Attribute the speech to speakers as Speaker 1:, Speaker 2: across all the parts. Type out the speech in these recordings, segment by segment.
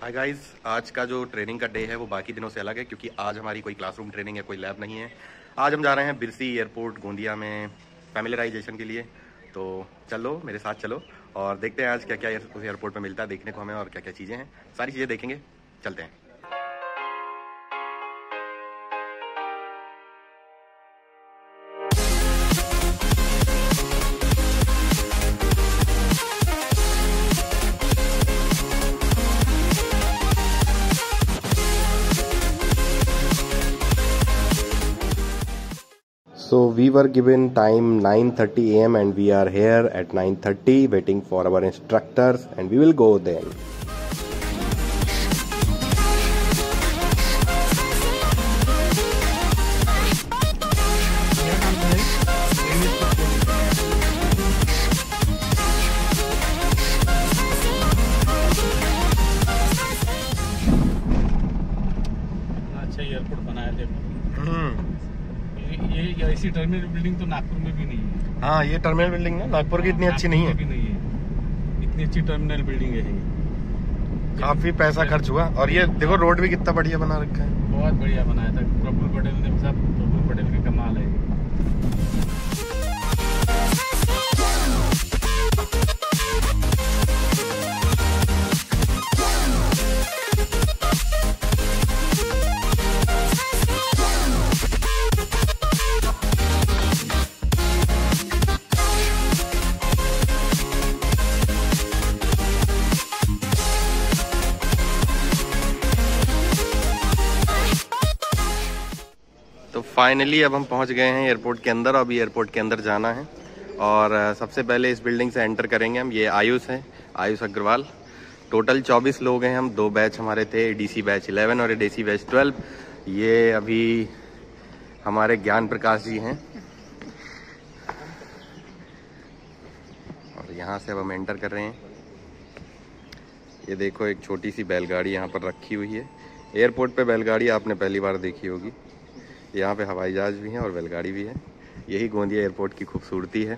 Speaker 1: Hi guys, आज का जो ट्रेनिंग का डे है वो बाकी दिनों से अलग है क्योंकि आज हमारी कोई क्लासरूम ट्रेनिंग है, कोई लैब नहीं है। आज हम जा रहे हैं बिरसी एयरपोर्ट गोंदिया में फैमिलियराइजेशन के लिए। तो चलो मेरे साथ चलो और देखते हैं आज क्या क्या उस एयरपोर्ट पे मिलता है देखने को हमें और क्या क्या चीज़ें हैं। सारी चीज़ें देखेंगे, चलते हैं। So we were given time 9:30 a.m. and we are here at 9:30 waiting for our instructors and we will go then.
Speaker 2: अच्छा एयरपोर्ट बनाया देखो। ये ऐसी टर्मिनल बिल्डिंग तो नागपुर में भी नहीं है।
Speaker 1: हाँ, ये टर्मिनल बिल्डिंग ना नागपुर की इतनी अच्छी नहीं है।
Speaker 2: इतनी अच्छी टर्मिनल बिल्डिंग है ये।
Speaker 1: काफी पैसा खर्च हुआ और ये देखो रोड भी कितना बढ़िया बना रखा है।
Speaker 2: बहुत बढ़िया बनाया था प्रफुल्ल पटेल ने, सब प्रफुल्ल पटेल की कमाल है।
Speaker 1: तो फाइनली अब हम पहुंच गए हैं एयरपोर्ट के अंदर। अभी एयरपोर्ट के अंदर जाना है और सबसे पहले इस बिल्डिंग से एंटर करेंगे हम। ये आयुष है, आयुष अग्रवाल। टोटल 24 लोग हैं हम। 2 बैच हमारे थे, एडीसी बैच 11 और एडीसी बैच 12। ये अभी हमारे ज्ञान प्रकाश जी हैं और यहाँ से अब हम एंटर कर रहे हैं। ये देखो एक छोटी सी बैलगाड़ी यहाँ पर रखी हुई है। एयरपोर्ट पे बैलगाड़ी आपने पहली बार देखी होगी। यहाँ पे हवाई जहाज भी है और बैलगाड़ी भी है। यही गोंदिया एयरपोर्ट की खूबसूरती है।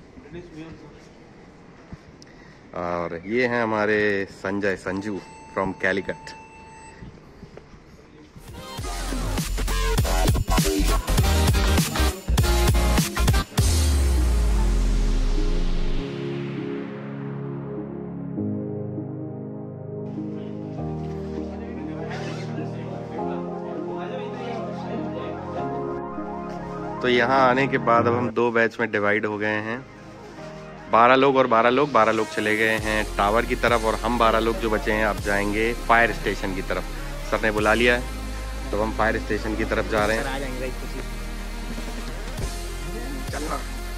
Speaker 1: और ये हैं हमारे संजय संजू फ्रॉम कैलिकट। तो यहाँ आने के बाद अब हम 2 बैच में डिवाइड हो गए हैं। 12 लोग और 12 लोग। 12 लोग चले गए हैं टावर की तरफ और हम 12 लोग जो बचे हैं अब जाएंगे फायर स्टेशन की तरफ। सर ने बुला लिया है तो हम फायर स्टेशन की तरफ जा रहे हैं। चलना।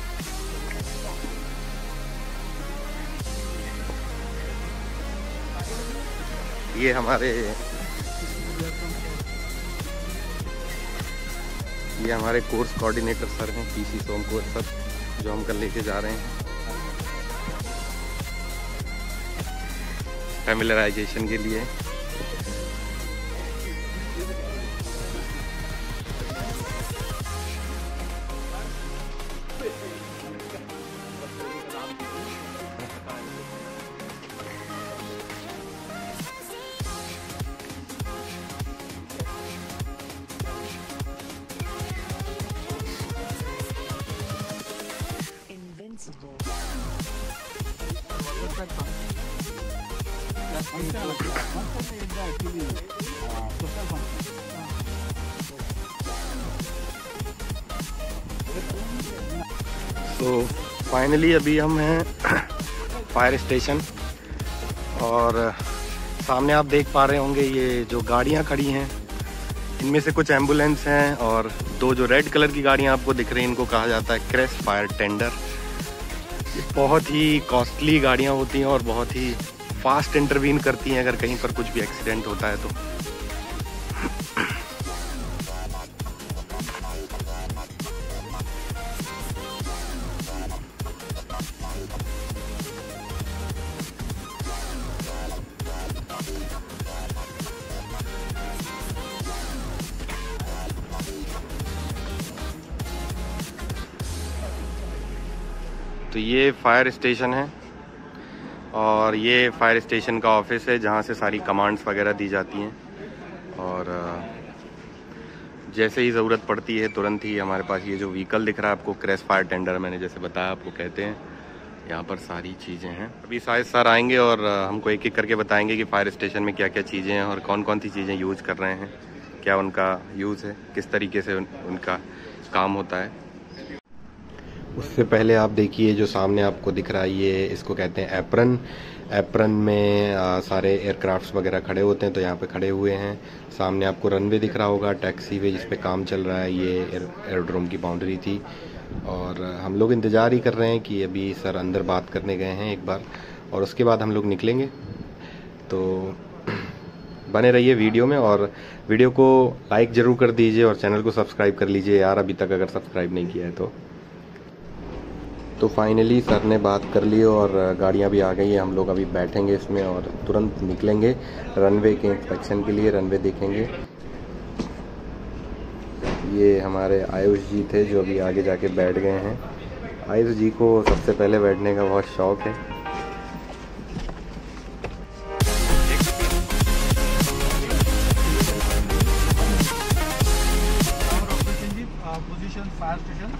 Speaker 1: ये हमारे कोर्स कोऑर्डिनेटर सर हैं, पीसी सोमकोर सर, जो हम कल लेके जा रहे हैं फैमिलियराइजेशन के लिए। तो फाइनली अभी हम हैं फायर स्टेशन और सामने आप देख पा रहे होंगे ये जो गाड़ियां खड़ी हैं इनमें से कुछ एम्बुलेंस हैं और 2 जो रेड कलर की गाड़ियां आपको दिख रही हैं इनको कहा जाता है क्रेस्ट फायर टेंडर। ये बहुत ही कॉस्टली गाड़ियां होती हैं और बहुत ही फास्ट इंटरवीन करती हैं अगर कहीं पर कुछ भी एक्सीडेंट होता है तो। तो ये फायर स्टेशन है और ये फायर स्टेशन का ऑफिस है जहाँ से सारी कमांड्स वगैरह दी जाती हैं। और जैसे ही ज़रूरत पड़ती है तुरंत ही हमारे पास ये जो व्हीकल दिख रहा है आपको, क्रैश फायर टेंडर, मैंने जैसे बताया आपको कहते हैं, यहाँ पर सारी चीज़ें हैं। अभी शायद सर आएंगे और हमको एक एक करके बताएंगे कि फायर स्टेशन में क्या क्या चीज़ें हैं और कौन कौन सी चीज़ें यूज़ कर रहे हैं, क्या उनका यूज़ है, किस तरीके से उनका काम होता है। उससे पहले आप देखिए जो सामने आपको दिख रहा है, ये इसको कहते हैं एप्रन। एप्रन में सारे एयरक्राफ्ट्स वगैरह खड़े होते हैं, तो यहाँ पे खड़े हुए हैं। सामने आपको रनवे दिख रहा होगा, टैक्सी वे जिस पे काम चल रहा है, ये एयरड्रोम की बाउंड्री थी। और हम लोग इंतज़ार ही कर रहे हैं कि अभी सर अंदर बात करने गए हैं एक बार, और उसके बाद हम लोग निकलेंगे। तो बने रहिए वीडियो में, और वीडियो को लाइक ज़रूर कर दीजिए और चैनल को सब्सक्राइब कर लीजिए यार, अभी तक अगर सब्सक्राइब नहीं किया है तो फाइनली सर ने बात कर ली और गाड़ियाँ भी आ गई हैं। हम लोग अभी बैठेंगे इसमें और तुरंत निकलेंगे रनवे के इंस्पेक्शन के लिए, रनवे देखेंगे। ये हमारे आयुष जी थे जो अभी आगे जाके बैठ गए हैं। आयुष जी को सबसे पहले बैठने का बहुत शौक है।
Speaker 2: Position fire station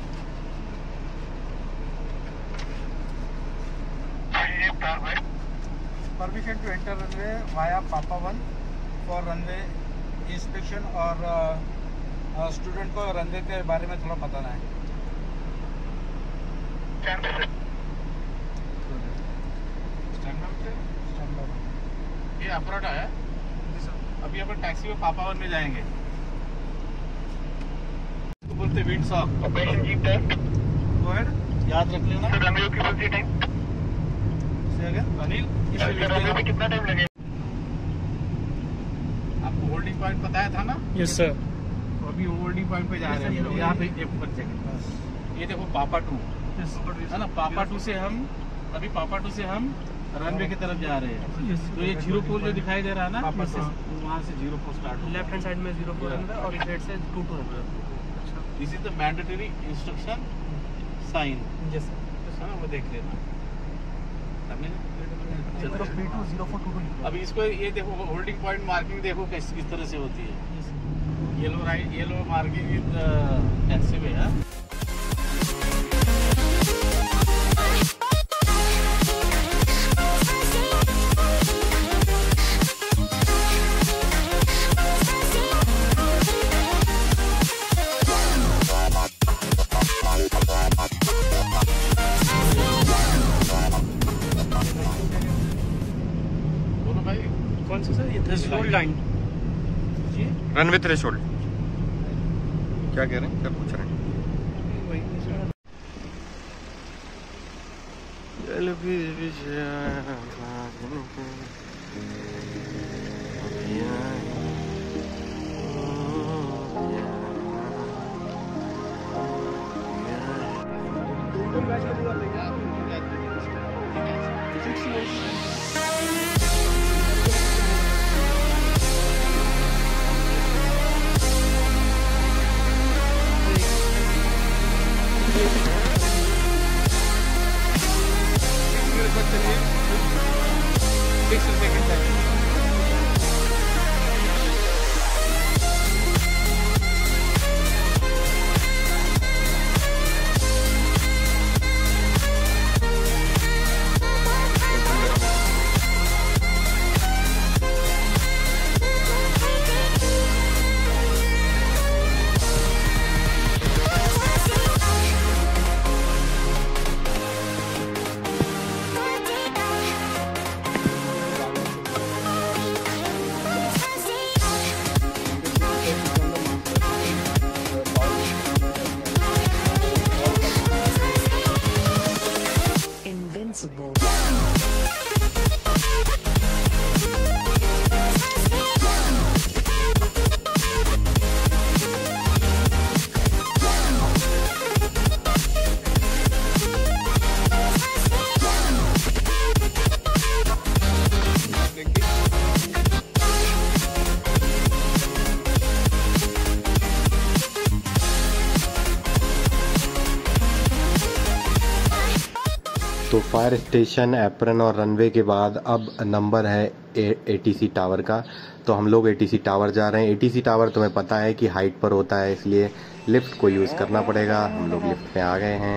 Speaker 2: permission to enter runway via papa 1 for runway inspection. और स्टूडेंट को रनवे के बारे में थोड़ा बताना है। ये अपराध है। अभी अपन टैक्सी में पापा 1 में जाएंगे, तो बोलते विंड सॉक याद रख लेना। अनिल, कितना टाइम लगेगा? आपको होल्डिंग पॉइंट बताया था ना?
Speaker 3: Yes sir.
Speaker 2: तो अभी होल्डिंग पॉइंट पे जा रहे हैं। यहाँ पे ये देखो पापा 2 है ना, पापा 2 से हम अभी पापा 2 से हम रनवे की तरफ जा रहे हैं। तो ये 04 जो दिखाई दे रहा है ना, वहाँ से 04 स्टार्ट, लेफ्ट हैंड साइड में 04 है और इस साइड से 22 है। This is the mandatory instruction sign, yes sir, वो देख लेना। अभी इसको ये देखो होल्डिंग पॉइंट मार्किंग देखो किस तरह से होती है। Yellow right, yellow marking with taxiway है।
Speaker 3: कौन सा सर? ये थ्रेशोल्ड लाइन,
Speaker 1: रनवे थ्रेशोल्ड क्या कह रहे हैं, क्या पूछ रहे हैं?
Speaker 2: सेकंड
Speaker 1: तो फायर स्टेशन, एप्रन और रनवे के बाद अब नंबर है ATC टावर का। तो हम लोग ATC टावर जा रहे हैं। ATC टावर तुम्हें पता है कि हाइट पर होता है, इसलिए लिफ्ट को यूज़ करना पड़ेगा। हम लोग लिफ्ट में आ गए हैं।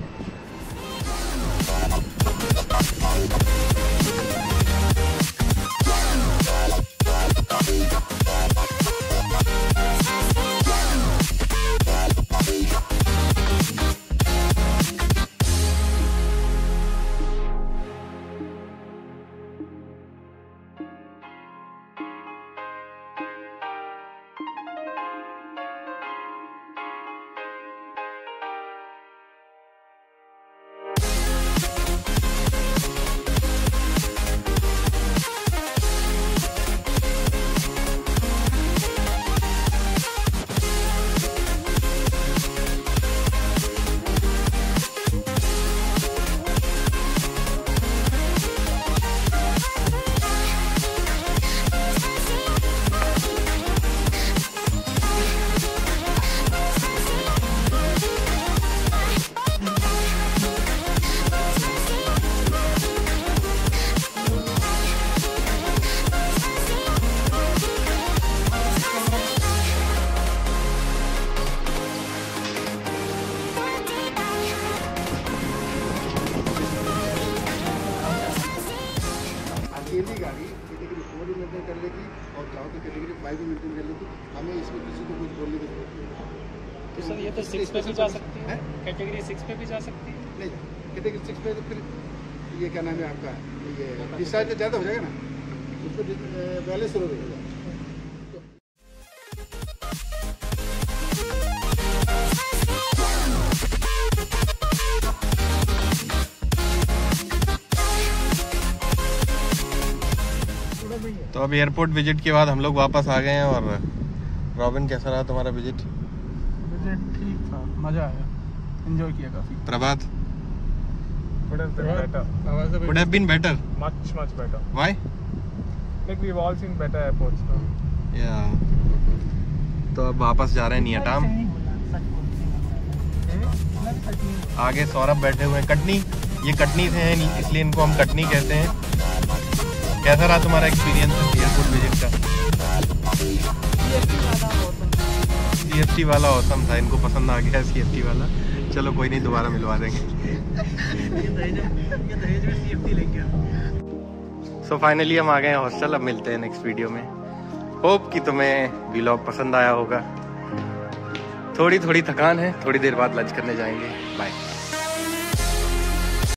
Speaker 4: अकेली गाड़ी कैटेगरी 4 भी मेंटेन कर लेगी और जाओ तो कैटेगरी 5 भी मेंटेन कर लेगी। हमें इसमें किसी को कुछ बोलने की जरूरत नहीं।
Speaker 3: तो सर ये तो 6 पे भी जा सकती है, कैटेगरी 6 पे भी जा सकती है।
Speaker 4: नहीं, कैटेगरी 6 पे तो फिर ये क्या नाम है आपका, ये डिस्चार्ज ज़्यादा हो जाएगा ना, उसको बैलेंस हो जाएगा।
Speaker 1: तो अब एयरपोर्ट विजिट के बाद हम लोग वापस आ गए हैं। और रॉबिन, कैसा रहा तुम्हारा विजिट?
Speaker 5: विजिट ठीक था, मज़ा आया, एंजॉय किया काफ़ी।
Speaker 1: प्रभात?
Speaker 6: Could have been better.
Speaker 1: Could have been better.
Speaker 6: Much better.
Speaker 1: Why?
Speaker 6: Like we've all seen better airports now.
Speaker 1: Yeah. तो अब वापस जा रहे हैं नियटाम। आगे सौरभ बैठे हुए हैं। कटनी, ये कटनी से हैं इसलिए इनको हम कटनी कहते हैं। कैसा रहा तुम्हारा एक्सपीरियंस एयरपोर्ट विजिट का? CFT वाला औसम था, इनको पसंद आ गया CFT वाला। चलो कोई नहीं, दोबारा मिलवा देंगे। सो फाइनली हम आ गए हैं हॉस्टल। अब मिलते हैं नेक्स्ट वीडियो में। होप कि तुम्हें व्लॉग पसंद आया होगा। थोड़ी थोड़ी थकान है, थोड़ी देर बाद लंच करने जाएंगे। बाय।